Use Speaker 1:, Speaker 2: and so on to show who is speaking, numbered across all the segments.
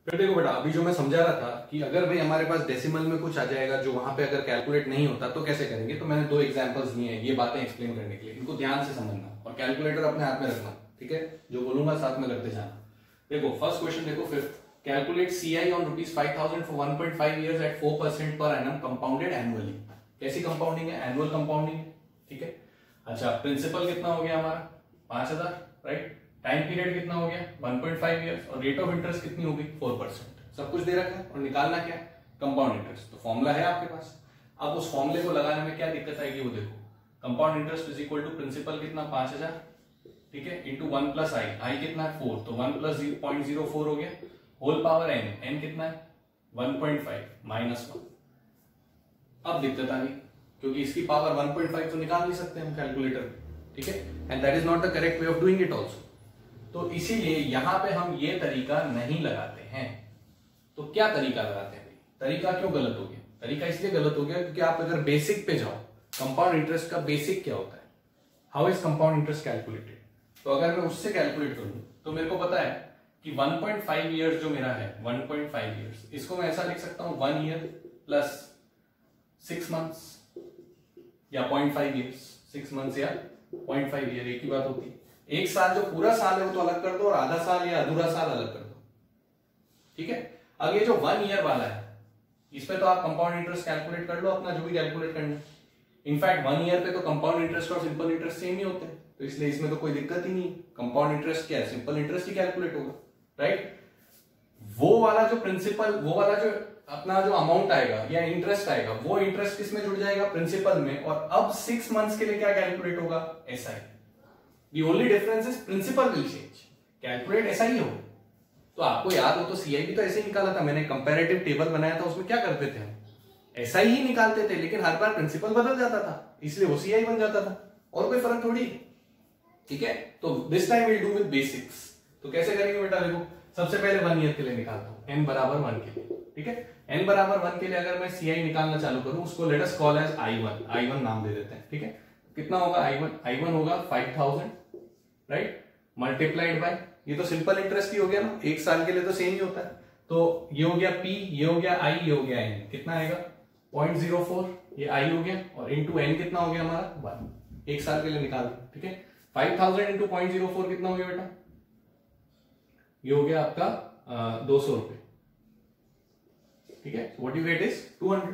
Speaker 1: फिर देखो बेटा, अभी जो मैं समझा रहा था कि अगर भाई हमारे पास डेसिमल में कुछ आ जाएगा जो वहां पे अगर कैलकुलेट नहीं होता तो कैसे करेंगे, तो मैंने दो एग्जांपल्स दिए हैं ये बातें एक्सप्लेन करने के लिए। इनको ध्यान से समझना और कैलकुलेटर अपने हाथ में रखना, ठीक है? जो बोलूंगा साथ में करते जाना। देखो फर्स्ट क्वेश्चन देखो, fifth, calculate CI on ₹5,000 for 1.5 years at 4% per annum compounded annually. कैसी कंपाउंडिंग है? एनुअल कंपाउंडिंग है, ठीक है? अच्छा, प्रिंसिपल कितना हो गया हमारा? 5,000, राइट? टाइम पीरियड कितना हो गया? 1.5 years, और रेट ऑफ इंटरेस्ट कितनी होगी? 4%। सब कुछ दे रखा है और निकालना क्या है? Compound interest. तो फॉर्मूला है आपके पास। अब उस फॉर्मूले को लगाने में क्या दिक्कत आएगी वो देखो। Compound interest is equal to principal कितना? 5,000, ठीक है, इंटू 1 प्लस आई कितना है? 4, तो 1 प्लस 0.04 हो गया, होल पावर n कितना है? 1.5 माइनस 1। अब दिक्कत आ गई क्योंकि इसकी पावर 1.5 तो निकाल नहीं सकते हम कैलकुलेटर में, ठीक है? And that is not the correct way of doing it also. तो इसीलिए यहां पे हम ये तरीका नहीं लगाते हैं। तो क्या तरीका लगाते हैं? तरीका क्यों गलत हो गया? तरीका इसलिए गलत हो गया क्योंकि आप अगर बेसिक पे जाओ, कंपाउंड इंटरेस्ट का बेसिक क्या होता है, how is compound interest calculated, तो अगर मैं उससे कैलकुलेट करूं तो मेरे को पता है कि 1.5 ईयर्स जो मेरा है, 1.5 ईयर्स, इसको मैं ऐसा लिख सकता हूं 1 ईयर प्लस 6 मंथ्स या 0.5 ईयर्स, 6 मंथ्स या 0.5 ईयर, एक ही बात होती है। एक साल जो पूरा साल है वो तो अलग कर दो और आधा साल या अधूरा साल अलग कर दो, ठीक है? अब ये जो 1 ईयर वाला है इस पे तो आप कंपाउंड इंटरेस्ट कैलकुलेट कर लो अपना, जो भी कैलकुलेट करना है। इनफैक्ट 1 ईयर पे तो कंपाउंड इंटरेस्ट और सिंपल इंटरेस्ट सेम ही होते हैं, तो इसलिए इसमें तो कोई दिक्कत ही नहीं। कंपाउंड इंटरेस्ट क्या है? सिंपल इंटरेस्ट ही कैलकुलेट होगा, राइट? वो वाला जो प्रिंसिपल, वो वाला जो अपना जो अमाउंट आएगा या इंटरेस्ट आएगा, वो इंटरेस्ट किसमें जुड़ जाएगा? प्रिंसिपल में। और अब 6 मंथ्स के लिए क्या कैलकुलेट होगा? SI। The only difference is principal will change. Calculate ऐसा ही हो। तो आपको याद हो तो CI भी तो ऐसे ही निकाला था, मैंने कंपैरेटिव टेबल बनाया था, उसमें क्या करते थे हम? ऐसा ही निकालते थे, लेकिन हर बार प्रिंसिपल बदल जाता था, इसलिए वो CI बन जाता था, और कोई फर्क थोड़ी, ठीक है? तो this time will do with basics. तो कैसे करेंगे बेटा? देखो सबसे पहले 1 ईयर के लिए निकालता हूं, n बराबर 1 के लिए, ठीक है? n बराबर 1 के लिए अगर मैं CI निकालना चालू करूं, उसको let us call as I1 नाम दे देते हैं, ठीक है? कितना होगा I1 होगा 5,000, राइट, मल्टीप्लाइड बाय, ये तो सिंपल इंटरेस्ट ही हो गया ना, एक साल के लिए तो सेम ही होता है। तो ये हो गया P, ये हो गया I, ये हो गया N, कितना आएगा? 0.04, ये I हो गया, और इंटू N कितना हो गया हमारा? 1, एक साल के लिए निकाल, ठीक है? 5,000 इंटू 0.04 कितना हो गया बेटा? ये हो गया आपका 200 रुपए, ठीक है? व्हाट यू गेट इज 200,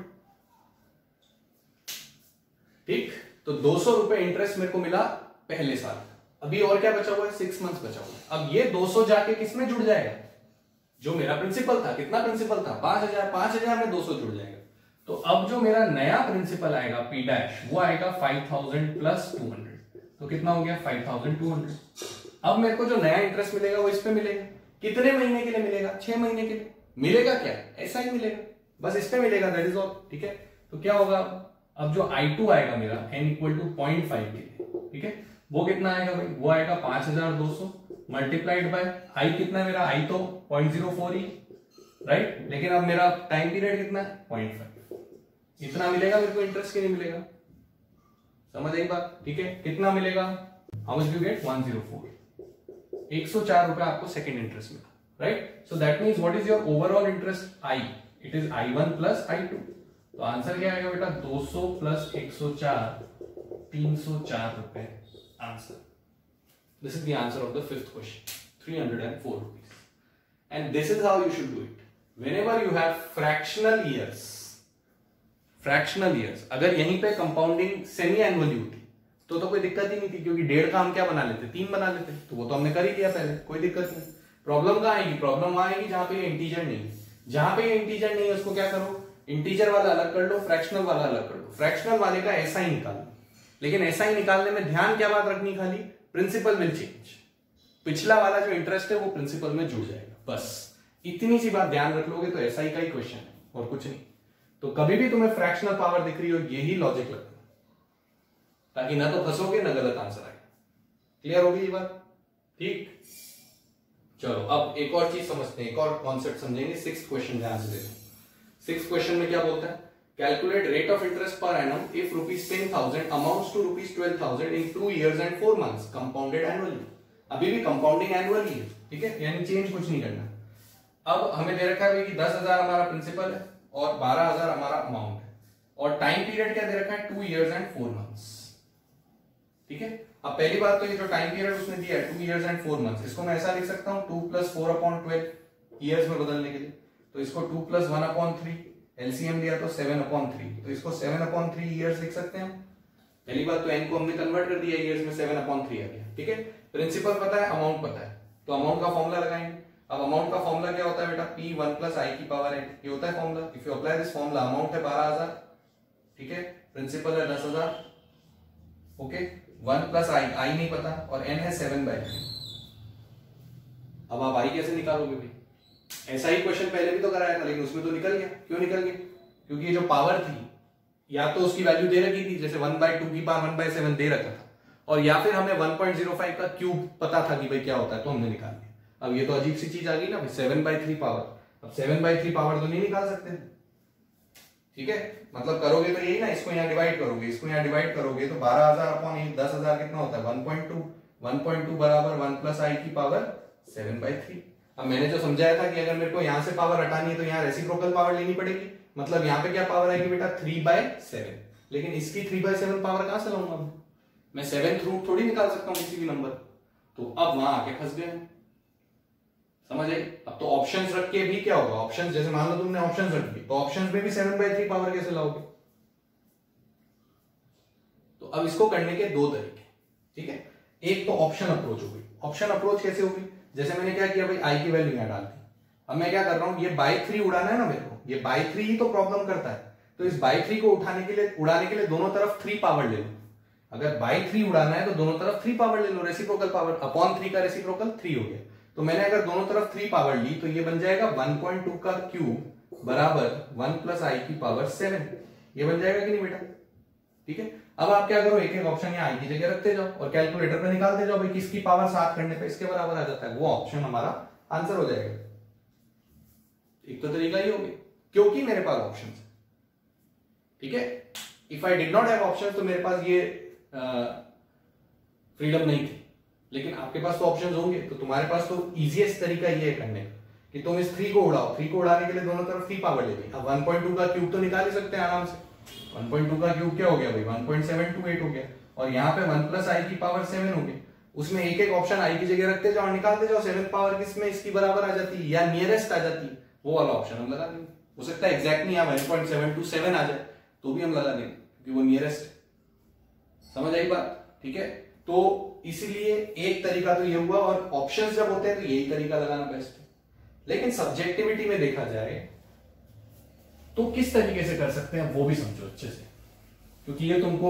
Speaker 1: ठीक? तो 200 रुपए इंटरेस्ट मेरे को मिला पहले साल। अभी और क्या बचा हुआ है? 6 मंथ्स बचा हुआ है। अब ये 200 जाके किसमें जुड़ जाएगा? जो मेरा प्रिंसिपल था, कितना प्रिंसिपल था? 5,000, 5,000 में 200 जुड़ जाएगा। तो अब जो मेरा नया प्रिंसिपल आएगा P डैश, वो आएगा 5,000 प्लस 200, तो कितना हो गया? 5,200। अब मेरे को जो नया इंटरेस्ट मिलेगा वो इस पे मिलेगा। कितने महीने के लिए मिलेगा? 6 महीने के लिए। मिलेगा क्या? ऐसा ही मिलेगा, बस इस पे मिलेगा, दैट इज ऑल, ठीक है? तो क्या होगा? अब जो I2 आएगा मेरा n इक्वल टू 0.5 के लिए, ठीक है, वो कितना आएगा भाई? वो आएगा 5,200 मल्टीप्लाइड बाय I कितना है मेरा? I तो 0.04 ही, राइट? लेकिन अब मेरा टाइम पीरियड कितना है? 0.5। इतना मिलेगा मेरे को इंटरेस्ट के लिए मिलेगा, समझ आई बात? ठीक है, कितना मिलेगा? How much you get? 104, 104 रुपए आपको सेकंड इंटरेस्ट मिला, right? So that means what is your overall interest? I, it is I1 plus I2। तो आंसर क्या आएगा बेटा? 200 प्लस 104, 304 रुपए answer. This is the answer of the fifth question, 304 rupees. And this is how you should do it. Whenever you have fractional years, अगर यहीं पे compounding semi annually होती तो कोई दिक्कत ही नहीं थी, क्योंकि 1.5 का हम क्या बना लेते? 3 बना लेते, तो वो तो हमने कर ही लिया पहले, कोई दिक्कत नहीं। प्रॉब्लम कहाँ आएगी? प्रॉब्लम वहां आएगी जहां पे इंटीजर नहीं है। जहां पे इंटीजर नहीं है उसको क्या करो? इंटीजर वाला अलग कर लो, फ्रैक्शनल वाला अलग कर लो। फ्रैक्शनल वाले का ऐसा ही निकालो, लेकिन ऐसा ही निकालने में ध्यान क्या बात रखनी? खाली प्रिंसिपल विल चेंज, पिछला वाला जो इंटरेस्ट है वो प्रिंसिपल में जुड़ जाएगा, बस इतनी सी बात ध्यान रख लोगे तो SI का ही क्वेश्चन है और कुछ नहीं। तो कभी भी तुम्हें फ्रैक्शनल पावर दिख रही हो, यही लॉजिक लगता है, ताकि ना तो फंसोगे ना गलत आंसर आएगा। क्लियर होगी ये बात? ठीक, चलो अब एक और चीज समझते हैं, एक और कॉन्सेप्ट समझेंगे। 6th क्वेश्चन ध्यान से देखो। 6th क्वेश्चन में क्या बोलता है? Calculate rate of interest per annum if ₹10,000 amounts to ₹12,000 in 2 years and 4 months compounded annually. अभी भी कंपाउंडिंग एनुअली है, ठीक है, यानी चेंज कुछ नहीं करना। अब हमें दे रखा है कि 10,000 हमारा प्रिंसिपल है और 12,000 हमारा अमाउंट है, और टाइम पीरियड क्या दे रखा है 2 years and 4 months। ठीक है, अब पहली बात तो ये जो टाइम पीरियड उसने दिया है 2 years and 4 months, इसको मैं ऐसा लिख सकता हूं 2 + 4/12 ईयर्स में बदलने के लिए, तो इसको 2 + 1/3 एलसीएम लिया तो 7/3, तो इसको 7/3 ईयर्स लिख सकते हैं। पहली बात तो n को हमने कन्वर्ट कर दिया ईयर्स में, 7/3 आ गया। ठीक है, प्रिंसिपल पता है, अमाउंट पता है, तो अमाउंट का फॉर्मूला लगाएंगे। अब अमाउंट का फॉर्मूला क्या होता है बेटा, P1 + i⁸ ये होता है formula. If you apply this formula, amount है 12,000, ठीक है, प्रिंसिपल है 10,000, ओके, 1 + i नहीं पता, और n है 7/3। अब आप i कैसे निकालोगे भाई? ऐसा ही क्वेश्चन पहले भी तो कराया था, लेकिन उसमें तो निकल गया। क्यों निकल गया? क्योंकि ये जो पावर थी, या तो उसकी वैल्यू दे रखी थी, जैसे 1/2 की पावर 1/7 दे रखा था, और या फिर हमें 1.05 का क्यूब पता था कि भाई क्या होता है, तो हमने निकाल लिया। अब ये तो अजीब सी चीज आ गई ना भाई, 7/3 पावर। अब 7/3 पावर तो नहीं निकाल सकते, ठीक है, मतलब करोगे तो यही ना, इसको यहाँ डिवाइड करोगे, इसको यहाँ डिवाइड करोगे, तो 12,000/8 10,000 कितना होता है 1.2, 1.2 बराबर 1 + i⁻7/3। अब मैंने जो समझाया था कि अगर मेरे को यहाँ से पावर हटानी है तो यहाँ रेसिप्रोकल पावर लेनी पड़ेगी, मतलब यहाँ पे क्या पावर आएगी बेटा 3/7, लेकिन इसकी 3/7 पावर कहां से लाऊंगा मैं 7th रूट थोड़ी निकाल सकता हूँ किसी भी नंबर, तो अब वहां आके फंस गए, समझ आई? अब तो ऑप्शंस रख के भी क्या होगा, ऑप्शंस जैसे मान लो तुमने ऑप्शंस रख दी, तो ऑप्शंस में भी 7/3 पावर कैसे लाओगे? तो अब इसको करने के दो तरीके, ठीक है, एक तो ऑप्शन अप्रोच होगी। ऑप्शन अप्रोच कैसे होगी? जैसे मैंने क्या किया भाई, आई की वैल्यू यहां डाल दी। अब मैं क्या कर रहा हूं, ये by3 उड़ाना है ना मेरे को, ये by3 ही तो प्रॉब्लम करता है, तो इस by3 को उड़ाने के लिए दोनों तरफ 3 पावर ले लो। अगर by3 उड़ाना है तो दोनों तरफ 3 पावर ले लो, रेसिप्रोकल पावर अपॉन 3 का रेसिप्रोकल 3 हो गया। तो मैंने अगर दोनों तरफ 3 पावर ली तो ये बन जाएगा 1.2 का क्यूब बराबर 1 + i⁻7, ये बन जाएगा कि नहीं बेटा? ठीक है, अब आप क्या करो, एक एक ऑप्शन यहाँ आई की जगह रखते जाओ और कैलकुलेटर पे निकालते जाओ भाई, किसकी पावर 7 करने पे इसके बराबर आ जाता है, वो ऑप्शन हमारा आंसर हो जाएगा। एक तो तरीका ही होगा, क्योंकि मेरे पास ऑप्शन है, ठीक है। If I did not have option तो मेरे पास ये फ्रीडम नहीं थी, लेकिन आपके पास तो ऑप्शंस होंगे, तो तुम्हारे पास तो इजीएस्ट तरीका ये है करने का कि तुम इस 3 को उड़ाओ। 3 को उड़ाने के लिए दोनों तरफ 3 पावर ले ली। अब 1.2 का क्यूब तो निकाल ही सकते हैं आराम से। 1.2 का क्यूब क्या हो गया भाई, 1.728 हो गया, और यहाँ पे 1 + i⁻7 हो गया। उसमें एक एक ऑप्शन आई की जगह रखते जाओ, निकालते जाओ, 7th पावर किसमें इसकी बराबर आ जाती है या नियरेस्ट आ जाती है, वो वाला ऑप्शन हम लगा देंगे। हो सकता है एग्जैक्ट नहीं 1.727 आ जाए तो भी हम लगा देंगे, क्योंकि वो नियरेस्ट। समझ आई बात? ठीक है, तो इसलिए एक तरीका तो ये हुआ, और ऑप्शंस जब होते हैं तो यही तरीका लगाना बेस्ट है। लेकिन सब्जेक्टिविटी में देखा जाए तो किस तरीके से कर सकते हैं वो भी समझो अच्छे से, क्योंकि ये तुमको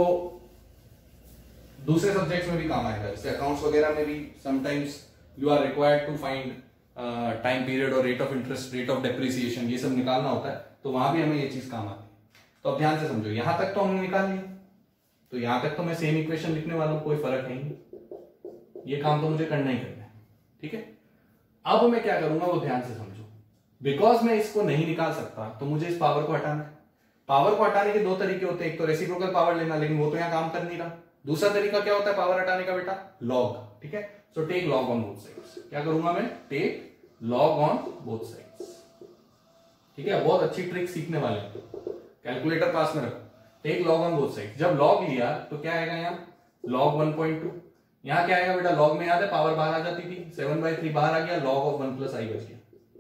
Speaker 1: दूसरे सब्जेक्ट्स में भी काम आएगा, जैसे अकाउंट्स वगैरह में भी sometimes you are required to find time period और rate of interest, rate of depreciation, ये सब निकालना होता है, तो वहां भी हमें ये चीज काम आती है। तो अब ध्यान से समझो, यहां तक तो हमने निकाल लिया, तो यहां तक तो मैं सेम इक्वेशन लिखने वाला हूं, कोई फर्क नहीं, ये काम तो मुझे करना ही करना है, ठीक है। अब मैं क्या करूंगा वो ध्यान से समझो। बिकॉज मैं इसको नहीं निकाल सकता तो मुझे इस पावर को हटाना है। पावर को हटाने के दो तरीके होते हैं, एक तो रेसिप्रोकल पावर लेना, लेकिन वो तो यहां काम कर नहीं रहा। दूसरा तरीका क्या होता है पावर हटाने का बेटा, लॉग, ठीक है। So take log on both sides. क्या करूंगा मैं, take log on both sides, ठीक है। बहुत अच्छी ट्रिक सीखने वाले हैं, कैलकुलेटर पास में रखो, take log on both sides. जब लॉग लिया तो क्या आएगा यहाँ, लॉग 1.2, यहाँ क्या आएगा बेटा, लॉग में याद है पावर बाहर आ जाती थी, 7/3 बाहर आ गया, लॉग ऑफ 1 + i बच गया,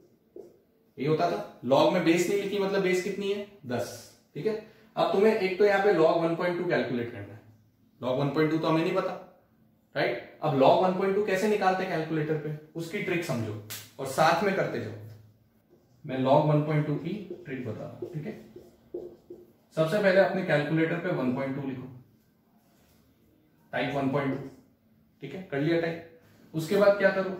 Speaker 1: ये होता था। लॉग में बेस नहीं लिखी, मतलब बेस कितनी है 10, ठीक है। अब तुम्हें एक तो यहाँ पे log 1.2 कैलकुलेट करना है, log 1.2 तो हमें नहीं पता, राइट। अब log 1.2 कैसे निकालते हैं कैलकुलेटर पे, उसकी ट्रिक समझो और साथ में करते जाओ। मैं log 1.2 की ट्रिक बता रहा हूं, ठीक है। सबसे पहले अपने कैलकुलेटर पे 1.2 लिखो, टाइप 1.2, ठीक है, कर लिया टाइप। उसके बाद क्या करो,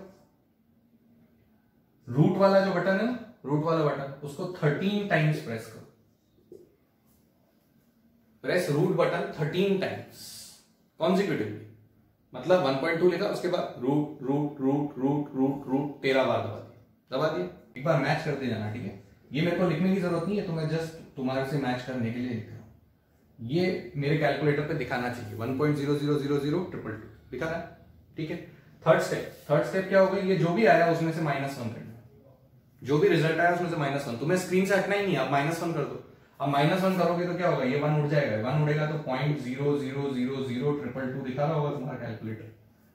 Speaker 1: रूट वाला जो बटन है ना, रूट वाला बटन, उसको 13 टाइम्स प्रेस करो। Press root button 13 times consecutively, मतलब 1.2 लिखा, उसके बाद root root root root root root 13 बार दबा दिया। एक बार मैच करते जाना, ठीक है। ये मेरे को लिखने की जरूरत नहीं है, तो मैं जस्ट तुम्हारे से मैच करने के लिए लिख रहा हूं। ये मेरे कैलकुलेटर पे दिखाना चाहिए 1.0000222 दिखा रहा है, ठीक है। थर्ड स्टेप क्या होगा, ये जो भी आया उसमें से -1 करना, जो भी रिजल्ट आया उसमें से -1, तुम्हें स्क्रीन से हटना ही नहीं, आप -1 कर दो। अब -1 करोगे तो क्या होगा, ये 1 उड़ जाएगा, 1 उड़ेगा तो 0.0000222 दिखा रहा होगा तुम्हारा कैलकुलेटर।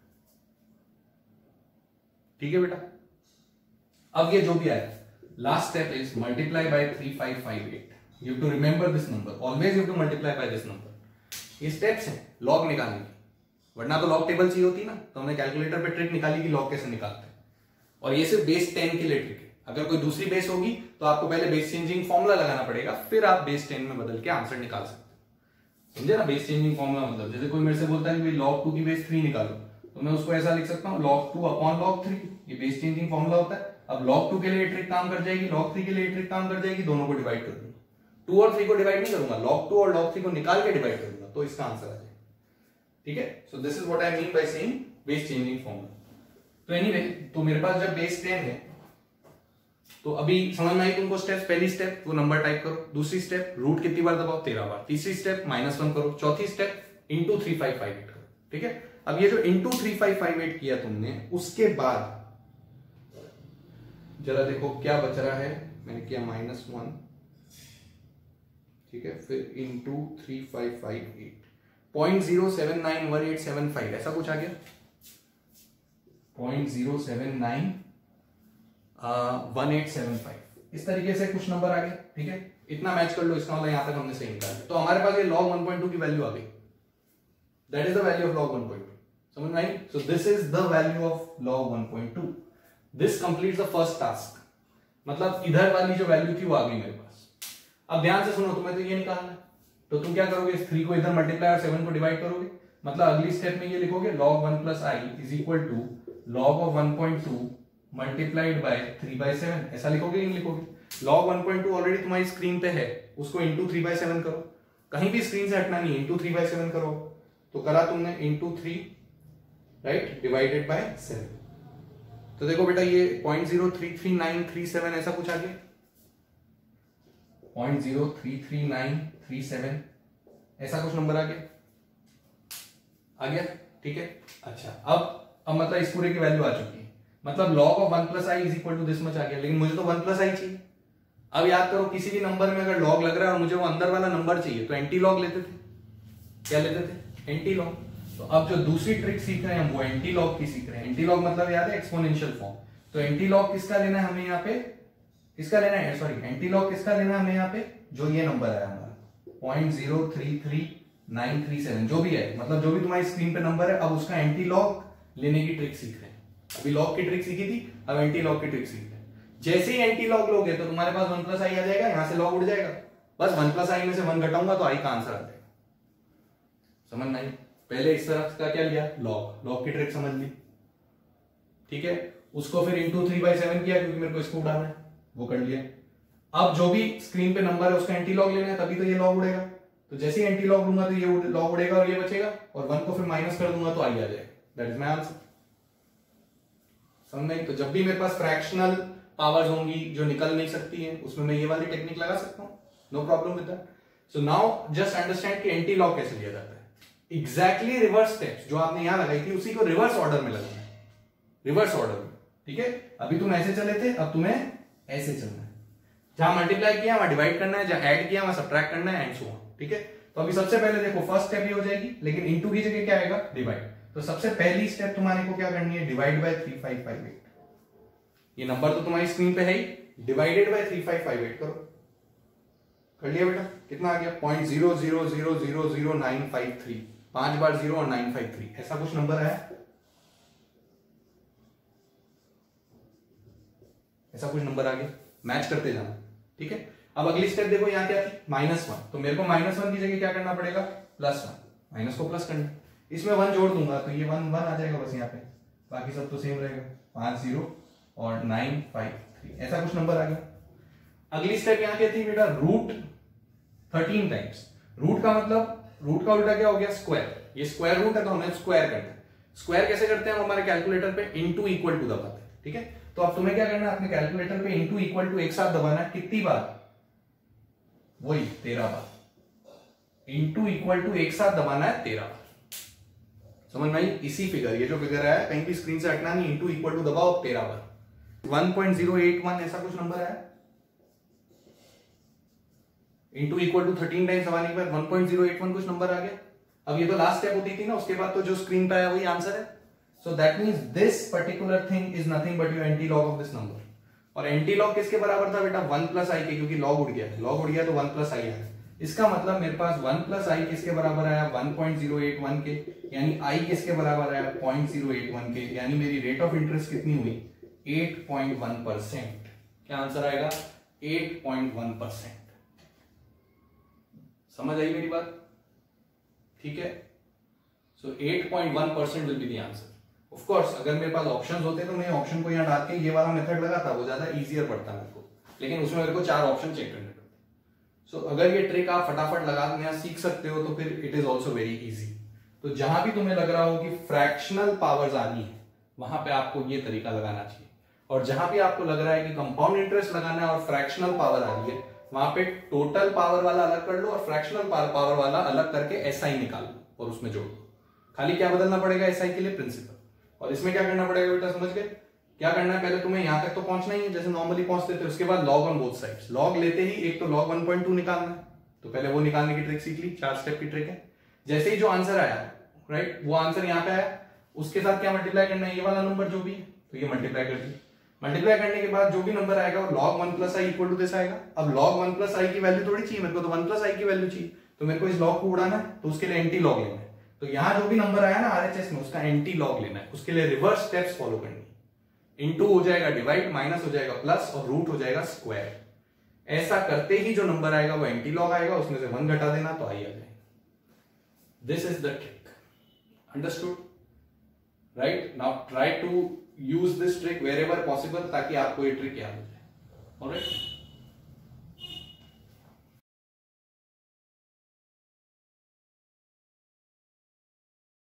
Speaker 1: ठीक है बेटा। अब ये जो भी आया, last step is multiply by 3558। You have to remember this number, always you have to multiply by this number. ये स्टेप्स हैं लॉग निकालने की, वरना तो लॉग टेबल चाहिए होती ना, तो हमने कैलकुलेटर पे ट्रिक निकाली कि लॉग कैसे निकालते हैं। और ये सिर्फ बेस 10 के लिए ट्रिक है। अगर कोई दूसरी बेस होगी तो आपको पहले बेस चेंजिंग फॉर्मूला लगाना पड़ेगा, फिर आप बेस 10 में बदल के आंसर निकाल सकते हैं। समझे ना बेस चेंजिंग फॉर्मूला मतलब, जैसे कोई मेरे से बोलता है कि log 2 की बेस 3 निकालो, तो मैं उसको ऐसा लिख सकता हूँ log 2 अपॉन log 3। ये बेस चेंजिंग फॉर्मूला होता है। अब log 2 के लिए ट्रिक काम कर जाएगी, log 3 के लिए ट्रिक काम कर जाएगी, दोनों को डिवाइड कर दूंगा। 2 और 3 को डिवाइड नहीं करूंगा, log 2 और log 3 को निकाल के डिवाइड करूंगा, तो इसका आंसर आ जाएगा। ठीक है, so this is what I mean by saying base changing formula. तो एनीवे, तो मेरे पास जब बेस 10 है, तो अभी समझ में आई तुमको स्टेप्स। पहली स्टेप वो नंबर टाइप करो, दूसरी स्टेप रूट कितनी बार दबाओ, 13 बार, तीसरी स्टेप -1 करो, चौथी स्टेप इंटू 3558 करो। ठीक है, अब ये जो इंटू 3558 किया तुमने, उसके बाद जरा देखो क्या बच रहा है। मैंने किया -1, ठीक है, फिर इंटू 3558, 0.0791875 ऐसा कुछ आ गया, 0.0791875 इस तरीके से कुछ नंबर आ गया। ठीक है, इतना मैच कर लो, इसका मतलब यहां तक हमने सही निकाला। तो हमारे पास ये log 1.2 की वैल्यू आ गई, that is the value of log 1.2। समझ में आई? So this is the value of log 1.2। This completes the first task, मतलब इधर वाली जो वैल्यू थी वो आ गई मेरे पास। अब ध्यान से सुनो, तुम्हें तो ये निकालना है, तो तुम क्या करोगे, इस 3 को इधर मल्टीप्लाई और 7 को डिवाइड करोगे। मतलब अगली स्टेप में ये लिखोगे log 1 plus I is equal to log of 1.2 multiplied by 3/7, ऐसा लिखोगे नहीं लिखोगे? log 1.2 ऑलरेडी तुम्हारी स्क्रीन पे है, उसको इंटू 3/7 करो, कहीं भी स्क्रीन से हटना नहीं, इंटू 3/7 करो। तो करा तुमने इंटू 3, राइट, डिवाइडेड बाय 7। तो देखो बेटा ये 0.0333937 ऐसा कुछ आ गया, 0.0333937 ऐसा कुछ नंबर आ गया, ठीक है। अच्छा, अब मतलब इस पूरे की वैल्यू आ चुकी है, मतलब log of 1 plus I is equal to this much आ गया। लेकिन मुझे तो 1 प्लस आई चाहिए। अब याद करो, किसी भी नंबर में अगर log लग रहा है और मुझे वो अंदर वाला नंबर चाहिए तो एंटी लॉग लेते थे। क्या लेते थे? Anti log. तो अब जो दूसरी ट्रिक सीख रहे हैं वो एंटी लॉग की सीख रहे हैं। एंटी लॉग मतलब याद है एक्सपोनेंशियल फॉर्म। तो एंटी लॉग किसका लेना है हमें यहाँ पे, किसका लेना है, सॉरी एंटी लॉग किसका लेना है हमें यहाँ पे, जो ये नंबर आया हमारा 0.033937 जो भी है, मतलब जो भी तुम्हारी स्क्रीन पे नंबर है, अब उसका एंटी लॉग लेने की ट्रिक सीख रहे हैं। अभी लॉग की ट्रिक सीखी थी, अब एंटी लॉग की ट्रिक सीख रहे हैं। जैसे ही एंटी लॉग लोगे तो तुम्हारे पास 1 प्लस आई आ जाएगा, यहां से लॉग उड़ जाएगा, बस 1 प्लस आई में से 1 घटाऊंगा तो आई का आंसर आ जाएगा। समझ नहीं? पहले इस तरफ का क्या लिया, लॉग की ट्रिक समझ ली, ठीक है। उसको फिर इंटू 3/7 किया क्योंकि मेरे को इसको उड़ाना है, वो कर लिया। अब जो भी स्क्रीन पे नंबर है उसका एंटी लॉग लेना है, तभी तो ये लॉग उड़ेगा। तो जैसे ही एंटी लॉग लूंगा तो ये लॉग उड़ेगा और ये बचेगा, और 1 को फिर माइनस कर दूंगा तो आई आ जाएगा। That is my answer. समझ नहीं? तो जब भी मेरे पास फ्रैक्शनल पावर्स होंगी जो निकल नहीं सकती हैं, उसमें मैं ये वाली टेक्निक लगा सकता हूं, no problem with that. So now just understand कि एंटी लॉग कैसे लिया जाता है। एग्जैक्टली रिवर्स स्टेप्स जो आपने यहां लगाई थी उसी को रिवर्स ऑर्डर में लगाना है, रिवर्स ऑर्डर में, ठीक है। अभी तुम ऐसे चले थे, अब तुम्हें ऐसे चलना है। जहां मल्टीप्लाई किया वहां डिवाइड करना है, जहां ऐड किया वहां सब्ट्रैक्ट करना है, एंड सो ऑन, ठीक है। तो अभी सबसे पहले देखो फर्स्ट स्टेप ये हो जाएगी, लेकिन इनटू की जगह क्या आएगा, डिवाइड। तो सबसे पहली स्टेप तुम्हारे को क्या करनी है, डिवाइड बाय 3558। ये नंबर तो तुम्हारी स्क्रीन पे है ही, डिवाइडेड बाय 3558 करो। कर लिया बेटा? कितना आ गया, 0.0000953, 5 बार 0 और 953 ऐसा कुछ नंबर है, ऐसा कुछ नंबर आ गया। मैच करते जाना, ठीक है। अब अगली स्टेप देखो, यहां क्या थी, -1। तो मेरे को -1 की जगह क्या करना पड़ेगा, +1, माइनस को प्लस करना। इसमें 1 जोड़ दूंगा तो ये 1 1 आ जाएगा बस यहाँ पे, बाकी सब तो सेम रहेगा, 5 0 और 953 ऐसा कुछ नंबर आ गया। अगली स्टेप यहाँ क्या थी बेटा, रूट 13 टाइम्स। रूट का मतलब, रूट का उल्टा क्या हो गया, स्क्वायर। ये स्क्वायर रूट है तो हमें स्क्वायर करना है। स्क्वायर कैसे करते हैं हम हमारे कैलकुलेटर पे, इनटू इक्वल टू दबाते हैं, ठीक है। तो अब तुम्हें क्या करना है, अपने कैलकुलेटर पे इनटू इक्वल टू एक साथ दबाना है, कितनी बार, वही 13 बार। इनटू इक्वल टू एक साथ दबाना है 13 बार। समझ में आई? इसी फिगर, ये जो फिगर है कहीं भी स्क्रीन से हटना नहीं, इनटू इक्वल टू दबाओ 13 बार। 1.081 ऐसा कुछ नंबर आया, इंटू इक्वल टू 13 टाइम्स दबाने के बाद 1.081 कुछ नंबर आ गया। अब ये तो लास्ट स्टेप होती थी ना, उसके बाद तो जो स्क्रीन पे आया वही आंसर है। So that means this particular thing is nothing but your anti log of this number. और एंटी लॉग किसके बराबर था बेटा, 1 प्लस आई के, क्योंकि लॉग उड़ गया, लॉग उड़ गया तो 1 प्लस आई आया। इसका मतलब मेरे पास 1 प्लस आई किसके बराबर आया, 1.081 के, यानी आई किसके बराबर आया, 0.081 के, यानी मेरी रेट ऑफ इंटरेस्ट कितनी हुई, 8.1%। क्या आंसर आएगा, 8.1%। समझ आई मेरी बात, ठीक है। So 8.1% will be the answer. Of course अगर मेरे पास ऑप्शंस होते तो मैं ऑप्शन को यहां डाल के ये वाला मेथड लगाता, वो ज्यादा इजियर पड़ता मेरे को, लेकिन उसमें मेरे को 4 ऑप्शन चेक करने पड़ते। सो अगर ये ट्रिक आप फटाफट लगा सीख सकते हो तो फिर it is also very easy. तो जहां भी तुम्हें लग रहा हो कि फ्रैक्शनल पावर्स आनी है, वहां पे आपको ये तरीका लगाना चाहिए। और जहां भी आपको लग रहा है कि कंपाउंड इंटरेस्ट लगाना है और फ्रैक्शनल पावर आ रही है, वहां पे टोटल पावर वाला अलग कर लो और फ्रैक्शनल पावर वाला अलग करके एसआई निकाल लो और उसमें जोड़ दो। खाली क्या बदलना पड़ेगा एसआई के लिए, प्रिंसिपल। और इसमें क्या करना पड़ेगा बेटा, समझ गए क्या करना है, पहले तुम्हें यहां तक तो पहुंचना ही है जैसे नॉर्मली पहुंचते थे, उसके बाद log on both sides. Log लेते ही एक तो लॉग 1.2 निकालना है, तो पहले वो निकालने की ट्रिक सीख ली, 4 स्टेप की ट्रिक है। जैसे ही जो आंसर आया, राइट, वो आंसर यहाँ पे आया, उसके साथ क्या मल्टीप्लाई करना है, ये वाला नंबर जो भी है, तो ये मल्टीप्लाई कर दिया। मल्टीप्लाई करने के बाद जो भी नंबर आएगा वो log 1 plus I equal to this आएगा। अब log 1 प्लस आई की वैल्यू थोड़ी चाहिए मेरे को, तो 1 प्लस आई की वैल्यू चाहिए, तो मेरे को इस log को उड़ाना है, तो उसके लिए एंटी लॉग लेना है। तो यहां जो भी नंबर आया ना आरएचएस में, उसका एंटी लॉग लेना है, उसके लिए रिवर्स स्टेप्स फॉलो करनी है। इनटू हो जाएगा डिवाइड, माइनस हो जाएगा प्लस, और रूट हो जाएगा स्क्वायर। ऐसा करते ही जो नंबर आएगा वो एंटी लॉग आएगा, उसमें से 1 घटा देना तो आई आ जाएगा। This is the trick, understood, right. Now try to use this trick wherever possible, ताकि आपको ये ट्रिक याद हो।